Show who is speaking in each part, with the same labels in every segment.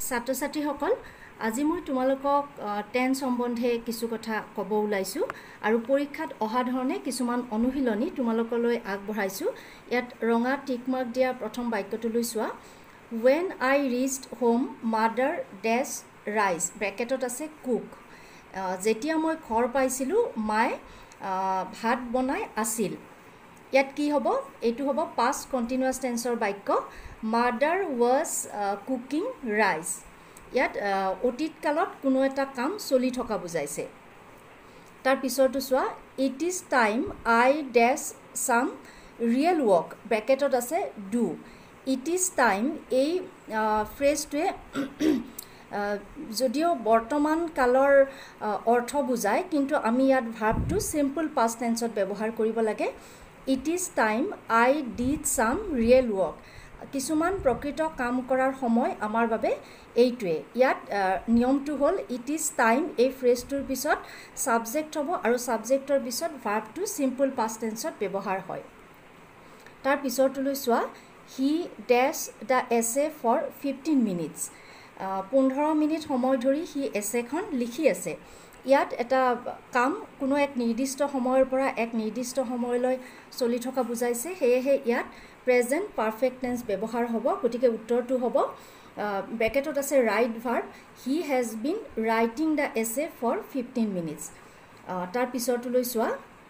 Speaker 1: ছাত্ৰ ছাত্ৰীসকল আজি মই তোমালোকক টেন্স সম্বন্ধে কিছু কথা ক'ব ওলাইছো আৰু পৰীক্ষাত অহা ধৰণে কিছুমান অনুশীলনী তোমালোকলৈ আগবঢ়াইছো ইয়াত ৰঙা টিক মাৰ্ক দিয়া প্ৰথম বাক্যটো লৈ চোৱা when I reached home mother dash rice ব্ৰেকেটত আছে cook যেতিয়া মই ঘৰ পাইছিলো মায়ে ভাত বনাই আছিল ইয়াত কি হ'ব এটো হ'ব past continuous tenseৰ বাক্য mother was cooking rice ইয়াত অতীত কালত কোনো এটা কাম চলি থকা বুজাইছে তাৰ পিছৰটো চোৱা it is time I dash some real work ব্ৰেকেটত আছে do it is time এই ফ্ৰেজটোৱে যদিও বৰ্তমান কালৰ অৰ্থ বুজায় কিন্তু আমি ইয়াত ভাৰ্বটো সিম্পল পাষ্ট টেন্সত ব্যৱহাৰ কৰিব লাগে it is time I did some real work কিছুমান প্ৰকৃত কাম কৰাৰ সময় আমাৰ বাবে এইটোৱে ইয়াত নিয়মটো হ'ল it is time এই ফ্ৰেজটোৰ পিছত সাবজেক্ট হ'ব আৰু সাবজেক্টৰ পিছত ভাৰ্বটো সিম্পল পাষ্ট টেন্সত ব্যৱহাৰ হয় তাৰ পিছৰটো লৈ চোৱা he dash the essay for 15 minutes 15 minute সময় ধৰি হি এছেখন লিখি আছে ইয়াত এটা কাম কোনো এক নিৰ্দিষ্ট সময়ৰ পৰা এক নিৰ্দিষ্ট সময়লৈ চলি থকা বুজাইছে হেহে ইয়াত প্ৰেজেন্ট পাৰফেক্ট টেন্স ব্যৱহাৰ হ'ব গতিকে উত্তৰটো হ'ব ব্ৰেকেটত আছে right verb he has been writing the essay for 15 minutes তাৰ পিছৰটো লৈ চোৱা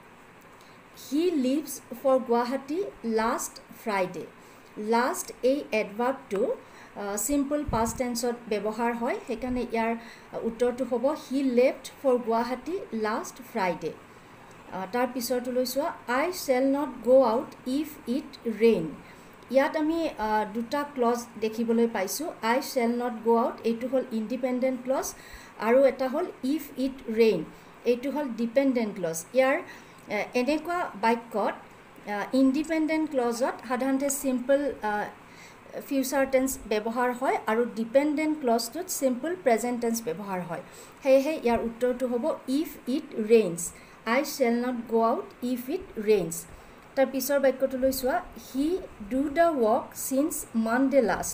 Speaker 1: he leaves for Guwahati last Friday last এই এডভাৰ্বটো সিম্পল পাষ্ট টেন্সত ব্যৱহাৰ হয় হেকানে ইয়াৰ উত্তৰটো হ'ব he left for Guwahati last Friday তাৰ পিছৰটো লৈ চোৱা I shall not go out if it rain ইয়াত আমি দুটা ক্লজ দেখিবলৈ পাইছো I shall not go out এইটো হ'ল ইন্ডিপেন্ডেন্ট ক্লজ আৰু এটা হ'ল ইফ ইট ৰেইন এইটো হ'ল ডিপেন্ডেন্ট ক্লজ ইয়াৰ এনেকুৱা বাক্যত ইন্ডিপেন্ডেন্ট ক্লজত সাধাৰণতে সিম্পল ফিউচাৰ টেন্স ব্যৱহাৰ হয় আৰু ডিপেন্ডেন্ট ক্লজটোত সিম্পল প্ৰেজেন্ট টেন্স ব্যৱহাৰ হয় হেহে ইয়াৰ উত্তৰটো হ'ব if it rains I shall not go out if it rains তাৰ পিছৰ বাক্যটো লৈ চোৱা he do the work since Monday last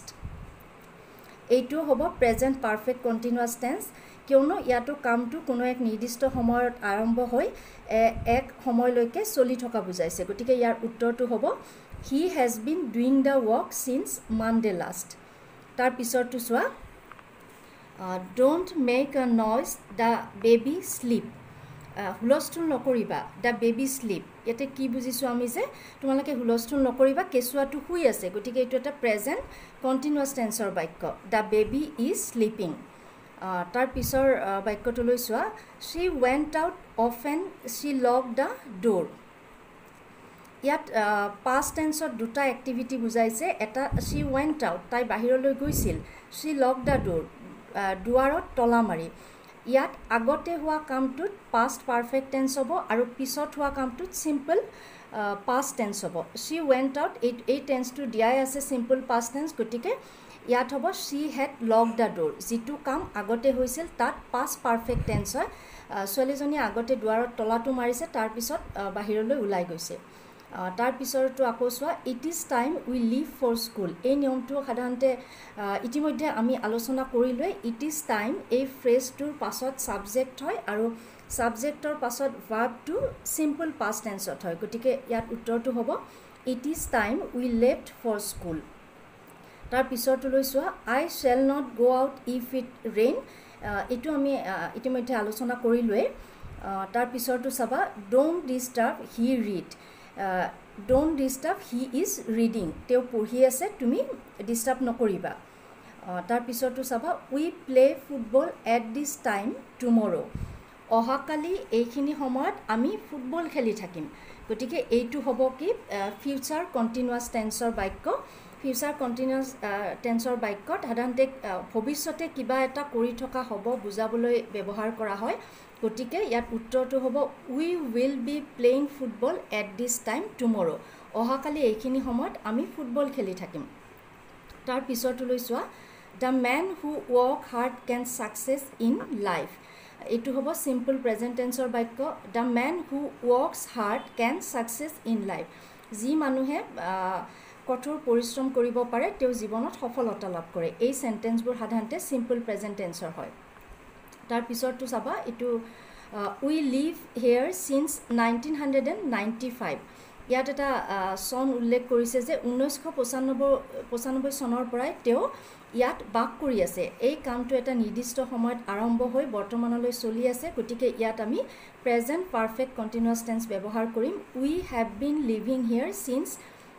Speaker 1: এইটো হ'ব প্ৰেজেন্ট পাৰফেক্ট কন্টিনিউয়াছ টেন্স কিয়নো ইয়াতো কামটো কোনো এক নিৰ্দিষ্ট সময়ত আৰম্ভ হৈ এক সময়লৈকে চলি থকা বুজাইছে গতিকে ইয়াৰ উত্তৰটো হ'ব he has been doing the work since Monday last তাৰ পিছৰটো চোৱা don't make a noise the baby sleep হুলস্থুল নকৰিবা দা বেবি স্লিপ ইয়াতে কি বুজিছো আমি যে তোমালোকে হুলস্থুল নকৰিবা কেঁচুৱাটো শুই আছে গতিকে এইটো এটা প্ৰেজেন্ট কন্টিনিউয়াছ টেন্সৰ বাক্য দা বেবি ইজ স্লিপিং তাৰ পিছৰ বাক্যটো লৈ চোৱা she went out often she locked the door ইয়াত past টেন্সত দুটা এক্টিভিটি বুজাইছে এটা she went out তাই বাহিৰলৈ গৈছিল she locked the door দুৱাৰত তলা মাৰি ইয়াত আগতে হোৱা কামটোত past perfect tense হ'ব আৰু পিছত হোৱা কামটোত simple past tense হ'ব she went out এই টেন্সটো দিয়াই আছে simple past tense গতিকে ইয়াত হ'ব she had locked the door যিটো কাম আগতে হৈছিল তাত past perfect tense হয় ছোৱালীজনী আগতে দুৱাৰত তলাটো মাৰিছে তাৰ পিছত বাহিৰলৈ ওলাই গৈছে তাৰ পিছৰটো আকৌ চোৱা it is time we leave for school এই নিয়মটো সাধাৰণতে ইতিমধ্যে আমি আলোচনা কৰিলৈ it is time এই ফ্ৰেজটোৰ পাছত সাবজেক্ট হয় আৰু সাবজেক্টৰ পাছত ভাৰ্বটো সিম্পল পাষ্ট টেন্সত হয় গতিকে ইয়াত উত্তৰটো হ'ব it is time we left for school তাৰ পিছৰটো লৈ চোৱা I shall not go out if it rain এটো আমি ইতিমধ্যে আলোচনা কৰিলৈ তাৰ পিছৰটো চাবা don't disturb he read don't disturb he is reading তেও পঢ়ি আছে তুমি ডিস্টার্ব নকৰিবা তাৰ পিছৰটো চাবা we play football at this time tomorrow অহাকালি এইখিনি সময়ত আমি ফুটবল খেলি থাকিম গতিকে এইটো হ'ব কি ফিউচাৰ কন্টিনিউয়াছ টেন্সৰ বাক্য ফিউচাৰ কন্টিনিউয়াছ টেন্সৰ বাক্যত সাধাৰণতে ভৱিষ্যতে কিবা এটা কৰি থকা হ'ব বুজাবলৈ ব্যৱহাৰ কৰা হয় গতিকে ইয়াত উত্তৰটো হ'ব we will be playing football at this time tomorrow অহাকালি এইখিনি সময়ত আমি ফুটবল খেলি থাকিম তাৰ পিছৰটো লৈ চোৱা the man who work hard can success in life এইটো হ'ব সিম্পল প্ৰেজেন্ট টেন্সৰ বাক্য the man who works hard can success in life যি মানুহে কঠোৰ পৰিশ্ৰম কৰিব পাৰে তেওঁ জীৱনত সফলতা লাভ কৰে এই সেন্টেন্সবোৰ সাধাৰণতে সিম্পল প্ৰেজেন্ট টেন্সৰ হয় তাৰ পিছৰটো চাবা এটো we live here since 1995 ইয়াত এটা সন উল্লেখ কৰিছে যে 1995 চনৰ পৰাই তেওঁ ইয়াত বাস কৰি আছে এই কামটো এটা নিৰ্দিষ্ট সময়ত আৰম্ভ হৈ বৰ্তমানলৈ চলি আছে গতিকে ইয়াত আমি প্ৰেজেন্ট পাৰফেক্ট কন্টিনিউয়াছ টেন্স ব্যৱহাৰ কৰিম we have been living here since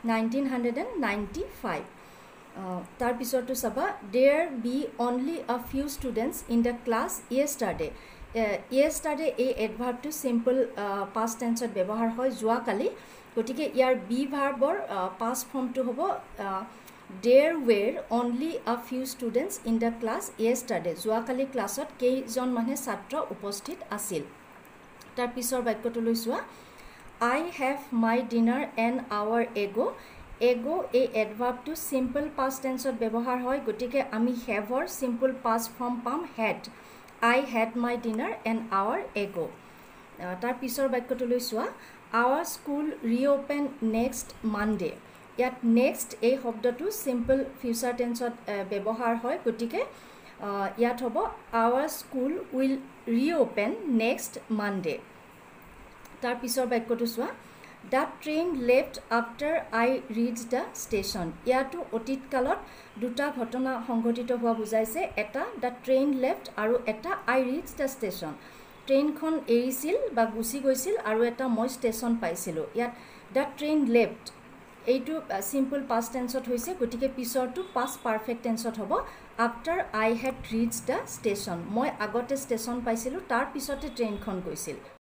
Speaker 1: 1995 তাৰ পিছৰটো চাবা there be only a few students in the class yesterday yesterday এই এডভাৰ্বটো সিম্পল past tenseত ব্যৱহাৰ হয় যোৱা কালি গতিকে ইয়াৰ be ভাৰ্বৰ past ফৰ্মটো হ'ব there were only a few students in the class yesterday যোৱা কালি ক্লাছত কেইজন মানে ছাত্ৰ উপস্থিত আছিল তাৰ পিছৰ বাক্যটো লৈ চোৱা I have my dinner an hour ago ago এই এডভাৰ্বটো সিম্পল past tenseত ব্যৱহাৰ হয় গতিকে আমি haveৰ সিম্পল past form পাম had I had my dinner an hour ago তাৰ পিছৰ বাক্যটো লৈ চোৱা our school reopen next Monday ইয়াত next এই শব্দটো সিম্পল ফিউচাৰ টেন্সত ব্যৱহাৰ হয় গতিকে ইয়াত হ'ব our school will reopen next Monday তাৰ পিছৰ বাক্যটো চোৱা the train left after I reached the station ইয়াতো অতীত কালত দুটা ঘটনা সংঘটিত হোৱা বুজাইছে এটা the train left আৰু এটা I reached the station ট্ৰেইনখন এৰিছিল বা গুছি গৈছিল আৰু এটা মই ষ্টেচন পাইছিলো ইয়াত the train left এইটো সিম্পল past tenseত হৈছে গতিকে পিছৰটো past perfect tenseত হ'ব after I had reached the station মই আগতে ষ্টেচন পাইছিলো তাৰ পিছতে ট্ৰেইনখন গৈছিল